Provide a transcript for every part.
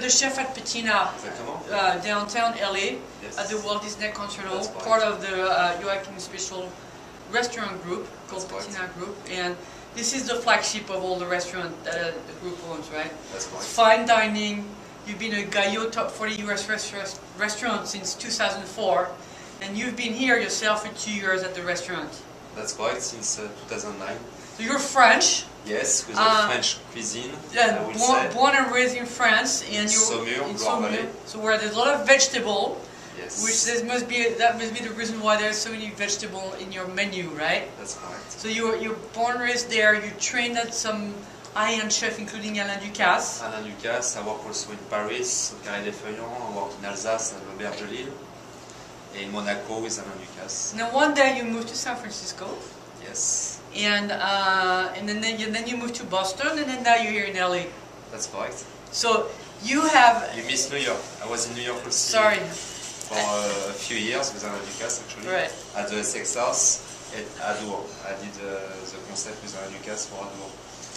the chef at Patina, downtown LA, Yes. at the Walt Disney Concert Hall, That's right. part of the Joachim Special restaurant group called That's Patina Group, and this is the flagship of all the restaurants that the group owns, right? That's right. It's fine dining. You've been a Gaillot Top 40 US restaurant since 2004, and you've been here yourself for 2 years at the restaurant. That's right, since 2009. So you're French. Yes, with a French cuisine, Yeah, I would say. born and raised in France, and you're Saumur, in Loire Valley. so where there's a lot of vegetable, Yes. which must be the reason why there's so many vegetable in your menu, right? That's correct. So you're born and raised there. You trained at some high-end chef, including Alain Ducasse. Alain Ducasse, I work also in Paris, au Carré des Feuillants, I work in Alsace, at l'Auberge de Lille, and in Monaco with Alain Ducasse. And then one day you moved to San Francisco, Yes, and then you moved to Boston, and then now you're here in LA. that's correct. So you have. You missed New York. I was in New York also Sorry. for a few years with Alain Ducasse actually. Right. At the Essex House at Adour. I did the concept with Alain Ducasse for Adour.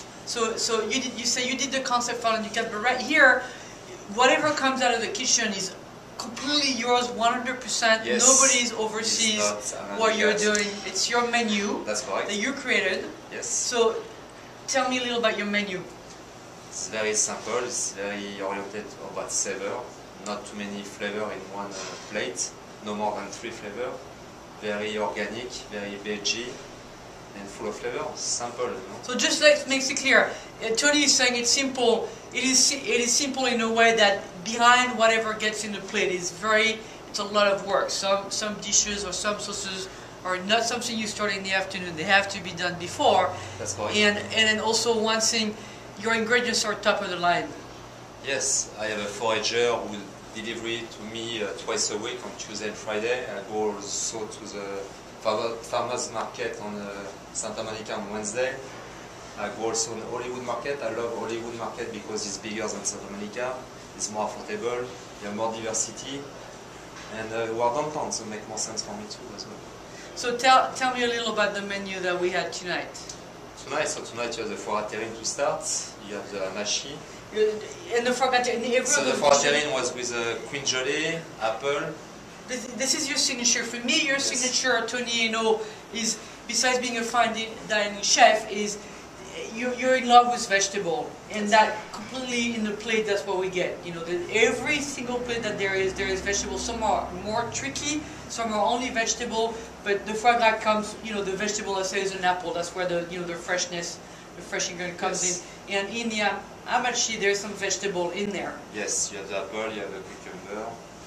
So you say you did the concept for Alain Ducasse, but right here, whatever comes out of the kitchen is completely yours, 100%. Yes. Nobody oversees It's not Alain what you're Ducasse. doing. It's your menu That's correct. that you created. Yes. So tell me a little about your menu. It's very simple. It's very oriented about savor. Not too many flavor in one plate. No more than 3 flavors. Very organic, very veggie, and full of flavor. Simple, you know. So just like makes it clear, Tony is saying it's simple. It is simple in a way that behind whatever gets in the plate is it's a lot of work. Some dishes or some sauces are not something you start in the afternoon. They have to be done before. That's correct. And then also one thing, your ingredients are top of the line. Yes, I have a forager who delivers to me twice a week on Tuesday and Friday. I go also to the farmers market on Santa Monica on Wednesday. I go also on Hollywood Market. I love Hollywood Market because it's bigger than Santa Monica. It's more affordable. You have more diversity. And we're downtown, so it makes more sense for me too as well. So tell me a little about the menu that we had tonight. Tonight you have the foie à terrine to start. You have the hamachi. And the foie gras. So the foie à terrine was with queen gelée, apple. This is your signature. For me, your Yes. signature, Tony, is besides being a fine dining chef, is you're in love with vegetable, and that completely in the plate. That's what we get. Every single plate that there is vegetable. Some are more tricky, some are only vegetable. But the foie gras comes, the vegetable, let's say, is an apple. That's where the freshness, the fresh ingredient comes Yes. in. And in the hamachi, there's some vegetable in there. Yes, you have the apple, you have the cucumber,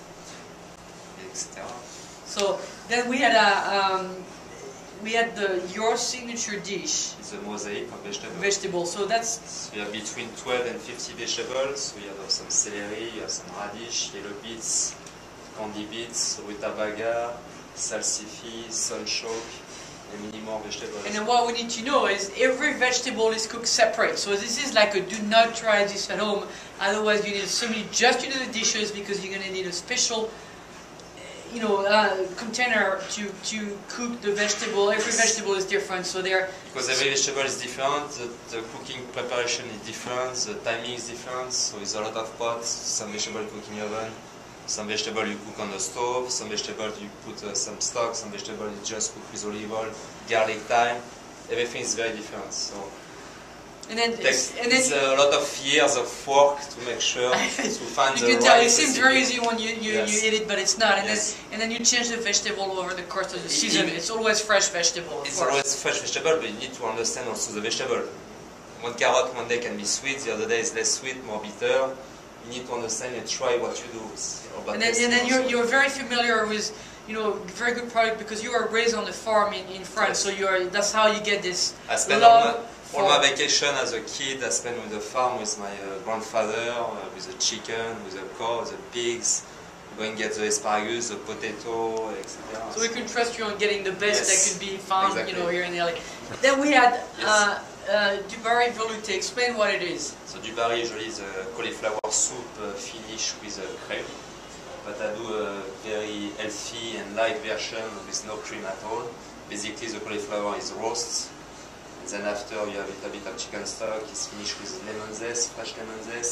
etc. So then we had your signature dish. It's a mosaic of vegetables. Vegetable. So that's So you have between 12 and 50 vegetables. So you have some celery, you have some radish, yellow beets, candy beets, rutabaga, salsify, sunchoke, and many more vegetables. and then what we need to know is every vegetable is cooked separate. So this is like a do not try this at home. Otherwise you need just to do the dishes because you're gonna need a special container to cook the vegetable. Every vegetable is different, so Because every vegetable is different, the cooking preparation is different, the timing is different, so it's a lot of pots. Some vegetable cook in the oven, some vegetable you cook on the stove, some vegetable you put some stock, some vegetable you just cook with olive oil, garlic, thyme. Everything is very different. So it's a lot of years of work to make sure to find the you right can tell it seems recipe. very easy when you Yes. eat it, but it's not. Yes. And then you change the vegetable over the course of the season. It's always fresh vegetable. Of It's course. always fresh vegetable, but you need to understand also the vegetable. One carrot one day can be sweet, the other day is less sweet, more bitter. You need to understand and try what you do. And then you're very familiar with very good product because you were raised on the farm in France. Yes. So that's how you get this I spent love. all my vacation as a kid. I spent with the farm with my grandfather, with the chicken, with the cow, the pigs. Going get the asparagus, the potato, etc. So we can trust you on getting the best that could be found, exactly. here in LA. Then we had Yes. du baril velouté. Explain what it is. So du baril usually is a cauliflower soup finished with cream. But I do a very healthy and light version with no cream at all. Basically the cauliflower is roast. And then after you have a little bit of chicken stock. It's finished with lemon zest, fresh lemon zest.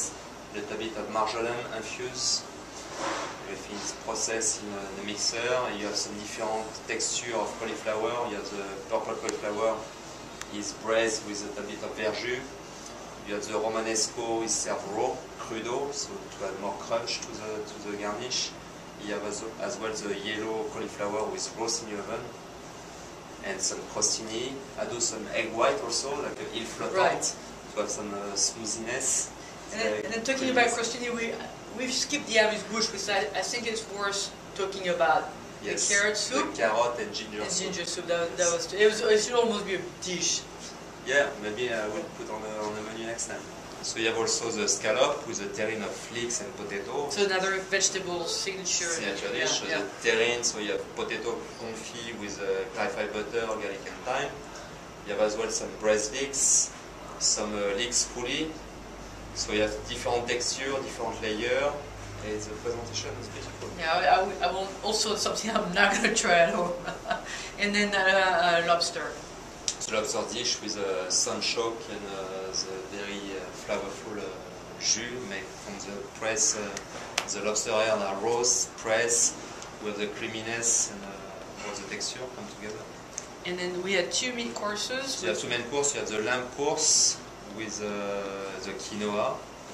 a little bit of marjolaine infused. Everything is processed in the mixer. You have some different texture of cauliflower. You have the purple cauliflower is braised with a little bit of verjus. You have the romanesco is served raw, crudo, so to add more crunch to the garnish. You have as well the yellow cauliflower with roast in the oven. And some crostini. I do some egg white also, like a île flottante, to have some smoothiness. And then talking about crostini, we've skipped the amuse-bouche, because I think it's worth talking about the carrot soup. The carrot and ginger soup. Ginger soup. It should almost be a dish. Yeah, maybe I will put on the menu next time. So you have also the scallop with a terrine of leeks and potato. So another vegetable signature dish. Yeah. The terrine, so you have potato confit with clarified butter, garlic and thyme. You have as well some braised leeks, some leeks coulis. So you have different texture, different layer, and the presentation is beautiful. Yeah, I will also something I'm not going to try at home. And then lobster. The lobster dish with a sunchoke and the very flavorful jus made from the press. The lobster here are roast, pressed, with the creaminess and all the texture come together. And then we had 2 meat courses. So you have 2 main courses. You have the lamb course with the quinoa.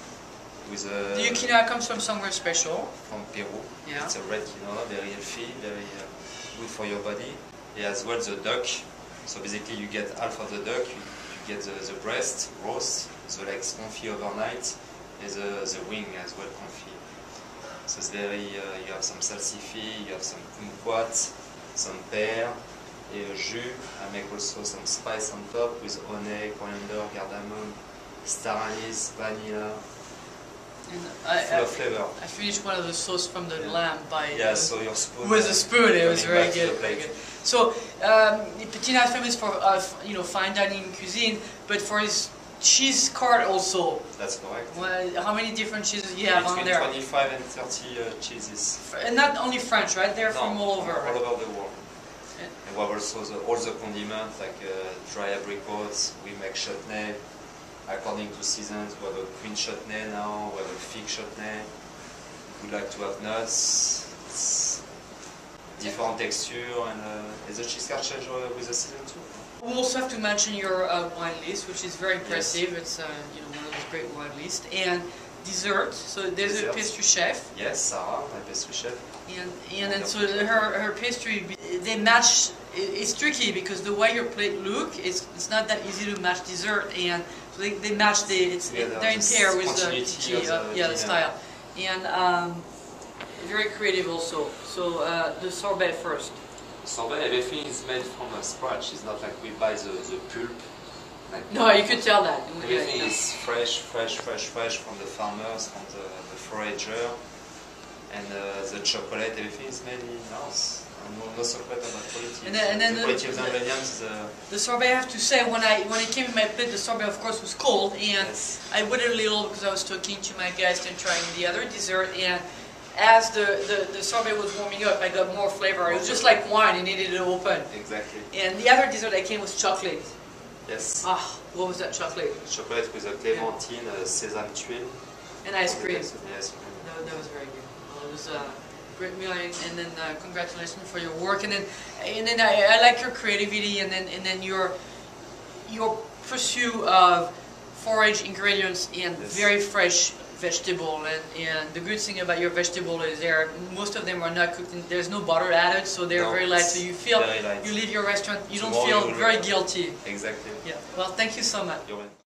The quinoa comes from somewhere special. From Peru. Yeah. It's a red quinoa, very healthy, very good for your body. And as well the duck. So basically you get half of the duck, you get the breast, roast, the legs confit overnight, and the wing as well confit. So it's very, you have some salsifis, you have some kumquat, some pear, and a jus. I make also some spice on top with honey, coriander, cardamom, star anise, vanilla. And full of flavor. I finished one of the sauce from the lamb by so your spoon with a spoon. It was very good. Very good. So Petina is famous for fine dining cuisine, but for his cheese cart also. That's correct. Well, how many different cheeses you have on there? Between 25 and 30 cheeses. And not only French, right? They're from all over. All over the world. And we have also all the condiments like dry apricots. We make chutney. According to seasons, we have a queen chutney now, we have a fig chutney. We like to have nuts. It's different texture, and is the cheese cart change with the season too? We also have to mention your wine list, which is very impressive. Yes. It's one of those great wine lists. And dessert. So there's a pastry chef. Yes, Sarah, my pastry chef. And so her pastry, they match. It's tricky because the way your plate look, it's not that easy to match dessert, and so they match they're in pair with the style, and very creative also. So the sorbet first. Sorbet, everything is made from scratch. It's not like we buy the pulp. Like no, you could tell that. Everything is fresh from the farmers, from the forager, and the chocolate. Everything is made in-house. No secret about quality. And then the quality of the ingredients. The sorbet, I have to say, when it came in my plate, the sorbet of course was cold, and I waited a little because I was talking to my guest and trying the other dessert, and as the sorbet was warming up, I got more flavor. It was just like wine, it needed to open. Exactly. And the other dessert that came was chocolate. Yes. Ah, what was that chocolate? Chocolate with a clementine, sesame tuile. And ice cream. Yes. That was very good. Well, it was a great meal, and then congratulations for your work. And then I like your creativity, and then your pursuit of forage ingredients and very fresh vegetable. And the good thing about your vegetable is most of them are not cooked. There's no butter added, so they're very light. So you feel you leave your restaurant, you don't feel very guilty. Exactly. Yeah. Well, thank you so much.